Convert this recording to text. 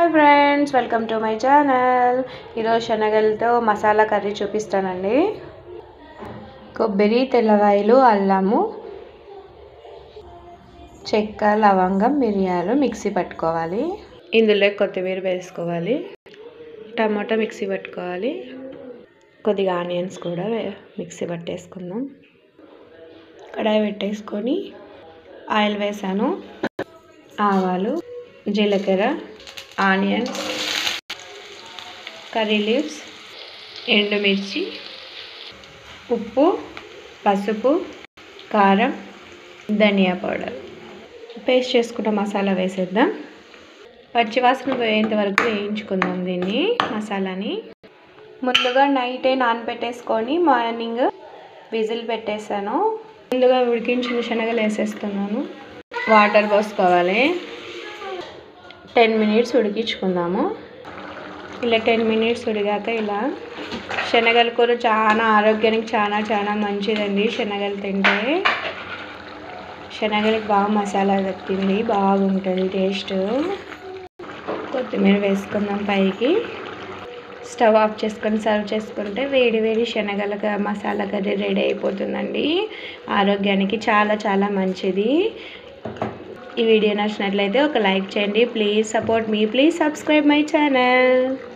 Hi friends, welcome to my channel. ఈరోజు శనగలతో masala curry చూపిస్తానండి. కొబ్బరి, తెల్లవాయలు, అల్లము, చెక్క, లవంగం, మిరియాలు మిక్సీ పట్టుకోవాలి. ఇందులో కొత్తిమీర వేసుకోవాలి. టమాటా మిక్సీ పట్టుకోవాలి. కొద్దిగా ఆనియన్స్ కూడా మిక్సీ పట్టేసుకుందాం. కడాయి పెట్టేసుకొని ఆయిల్ వేసాను. ఆవాలు, జీలకర్ర, ఆనియన్స్, కర్రీ లీవ్స్, ఎండుమిర్చి, ఉప్పు, పసుపు, కారం, ధనియా పౌడర్, పేస్ట్ చేసుకున్న మసాలా వేసేద్దాం. పచ్చివాసన పోయేంత వరకు వేయించుకుందాం దీన్ని. మసాలాని ముందుగా నైటే నానబెట్టేసుకొని మార్నింగ్ విజిల్ పెట్టేసాను. ముందుగా ఉడికించిన శనగలు వేసేస్తున్నాను. వాటర్ పోసుకోవాలి. 10 minutes ఉడికించుకుందాము. ఇలా 10 minutes ఉడిగాక ఇలా శనగల కూర చాలా ఆరోగ్యానికి చాలా మంచిదండి. శనగలు తింటే శనగలకు బాగా మసాలా దక్కింది, బాగుంటుంది టేస్ట్. కొత్తిమీర వేసుకుందాం పైకి. స్టవ్ ఆఫ్ చేసుకొని సర్వ్ చేసుకుంటే వేడి వేడి శనగల మసాలా కర్రీ రెడీ అయిపోతుందండి. ఆరోగ్యానికి చాలా మంచిది. ఈ వీడియో నచ్చినట్లయితే ఒక లైక్ చేయండి. Please support me, please subscribe my channel.